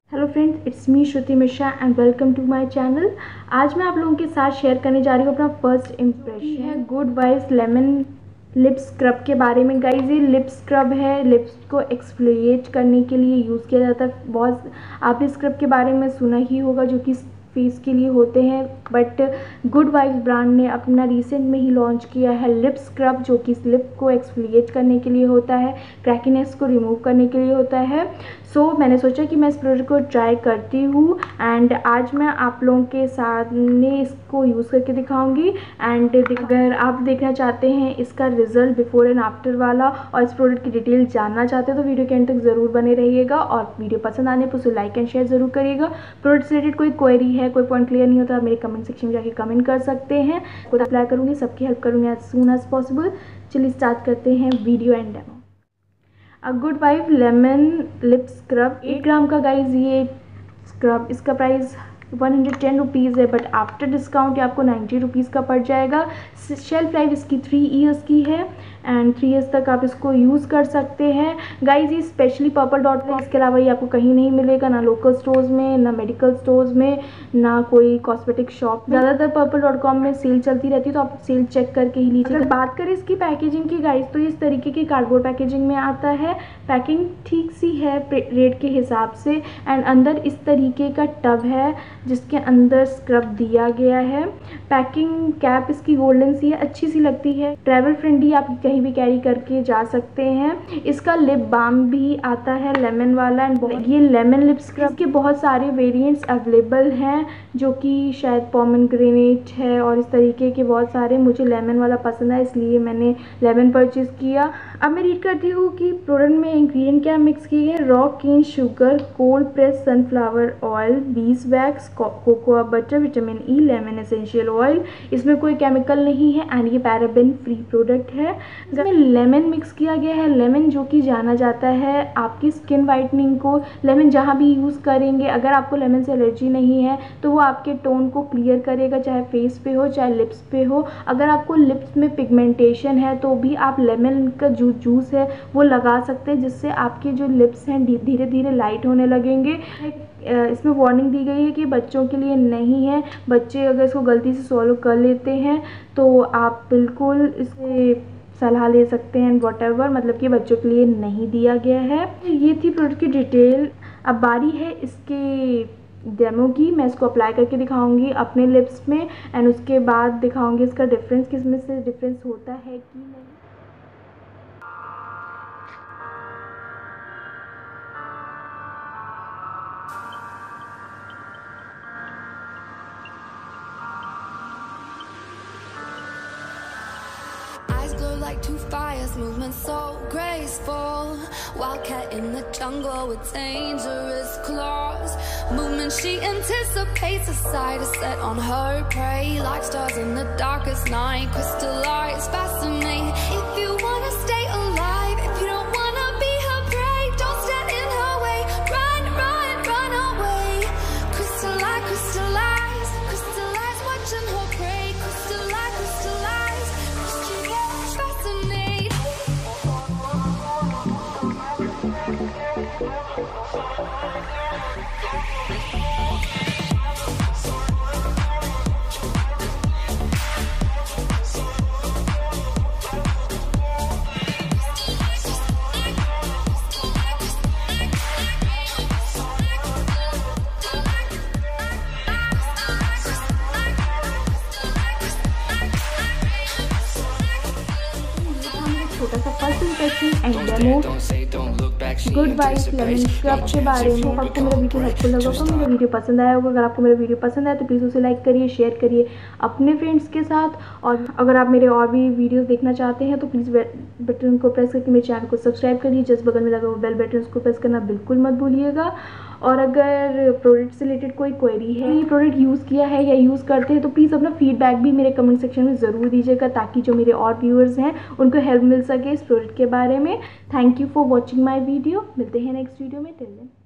Hello friends, it's me Shruti Mishra and welcome to my channel. आज मैं आप लोगों के साथ शेयर करने जा रही हूँ अपना फर्स्ट इम्प्रेशन है good vibes lemon lip scrub के बारे में। गाइस, ये लिप स्क्रब है, लिप्स को एक्सफोलिएट करने के लिए यूज़ किया जाता है। बहुत आपने स्क्रब के बारे में सुना ही होगा जो कि फेस के लिए होते हैं, बट गुड वाइब्स ब्रांड ने अपना रिसेंट में ही लॉन्च किया है लिप स्क्रब जो कि लिप को एक्सफोलिएट करने के लिए होता है, क्रैकीनेस को रिमूव करने के लिए होता है। सो मैंने सोचा कि मैं इस प्रोडक्ट को ट्राई करती हूँ एंड आज मैं आप लोगों के सामने इसको यूज़ करके दिखाऊंगी। एंड अगर आप देखना चाहते हैं इसका रिजल्ट बिफोर एंड आफ्टर वाला और इस प्रोडक्ट की डिटेल जानना चाहते हैं तो वीडियो के एंड तक ज़रूर बने रहिएगा और वीडियो पसंद आने पर उसे लाइक एंड शेयर ज़रूर करिएगा। प्रोडक्ट से रिलेटेड कोई क्वेरी है, कोई पॉइंट क्लियर नहीं होता, आप मेरे कमेंट सेक्शन में जाके कमेंट कर सकते हैं। खुद अप्लाई करूँगी, सबकी हेल्प करूँगी एज सून एज पॉसिबल। चलिए स्टार्ट करते हैं video and demo. Good vibe lemon lip scrub 8 gram का गाइज ये स्क्रब, इसका प्राइस 110 रुपीज़ है, बट आफ्टर डिस्काउंट ये आपको 90 रुपीज़ का पड़ जाएगा। शेल्फ लाइफ इसकी 3 ईयर्स की है एंड 3 ईयर्स तक आप इसको यूज़ कर सकते हैं। गाइज, ये स्पेशली purple.com, इसके अलावा ये आपको कहीं नहीं मिलेगा, ना लोकल स्टोर्स में, ना मेडिकल स्टोर्स में, ना कोई कॉस्मेटिक शॉप में। ज़्यादातर purple.com में सेल चलती रहती है तो आप सेल चेक करके ही लीजिए। अगर बात करें इसकी पैकेजिंग की गाइज, तो इस तरीके की कार्डबोर्ड पैकेजिंग में आता है। पैकिंग ठीक सी है रेट के हिसाब से एंड अंदर इस तरीके का टब है जिसके अंदर स्क्रब दिया गया है। पैकिंग कैप इसकी गोल्डन सी है, अच्छी सी लगती है, ट्रैवल फ्रेंडली, आप कहीं भी कैरी करके जा सकते हैं। इसका लिप बाम भी आता है लेमन वाला एंड ये लेमन लिप स्क्रब के बहुत सारे वेरिएंट्स अवेलेबल हैं जो कि शायद पोमेग्रेनेट है और इस तरीके के बहुत सारे। मुझे लेमन वाला पसंद है इसलिए मैंने लेमन परचेज़ किया। अब मैं रीड करती हूँ कि प्रोडक्ट में इंग्रेडिएंट क्या मिक्स किए हैं। Raw cane sugar, cold press sunflower oil, bees wax, cocoa butter, vitamin E, lemon essential oil. इसमें कोई केमिकल नहीं है एंड ये पैराबेन फ्री प्रोडक्ट है। इसमें लेमन मिक्स किया गया है। लेमन जो कि जाना जाता है आपकी स्किन वाइटनिंग को, लेमन जहाँ भी यूज़ करेंगे, अगर आपको लेमन से एलर्जी नहीं है तो वो आपके टोन को क्लियर करेगा, चाहे फेस पे हो चाहे लिप्स पे हो। अगर आपको लिप्स में पिगमेंटेशन है तो भी आप लेमन का जूस है वो लगा सकते हैं, जिससे आपके जो लिप्स हैं धीरे धीरे लाइट होने लगेंगे। इसमें वार्निंग दी गई है कि बच्चों के लिए नहीं है, बच्चे अगर इसको गलती से सॉल्व कर लेते हैं तो आप बिल्कुल इसे सलाह ले सकते हैं। व्हाटएवर, मतलब कि बच्चों के लिए नहीं दिया गया है। ये थी प्रोडक्ट की डिटेल। अब बारी है इसके डेमो की। मैं इसको अप्लाई करके दिखाऊंगी अपने लिप्स में एंड उसके बाद दिखाऊंगी इसका डिफरेंस, किसमें से डिफरेंस होता है कि नहीं। Like two fires, movement so graceful. Wildcat in the jungle with dangerous claws. Movement she anticipates, a sight is set on her prey. Like stars in the darkest night, crystallize, fascinate. If you wanna stay alive, if you don't wanna be her prey, don't stand in her way. Run, run, run away. Crystallize, crystallize, crystallize, watching her prey. Crystallize, crystallize, crystallize, fascinate. छोटा सा first impression and demo good vibes lemon scrub के बारे में। आपको मेरा video helpful लगा होगा, मेरा वीडियो पसंद आया होगा। अगर आपको मेरा वीडियो पसंद आया तो प्लीज़ उसे लाइक करिए, शेयर करिए अपने फ्रेंड्स के साथ। और अगर आप मेरे और भी वीडियोस देखना चाहते हैं तो प्लीज़ बटन को प्रेस करके मेरे चैनल को सब्सक्राइब करिए। जस्ट बगल में लगा हुआ बेल बटन उसको प्रेस करना बिल्कुल मत भूलिएगा। और अगर प्रोडक्ट से रिलेटेड कोई क्वेरी है, ये प्रोडक्ट यूज़ किया है या यूज़ करते हैं तो प्लीज़ अपना फीडबैक भी मेरे कमेंट सेक्शन में ज़रूर दीजिएगा ताकि जो मेरे और व्यूअर्स हैं उनको हेल्प मिल सके इस प्रोडक्ट के बारे में। Thank you for watching my video. मिलते हैं नेक्स्ट वीडियो में। Till then.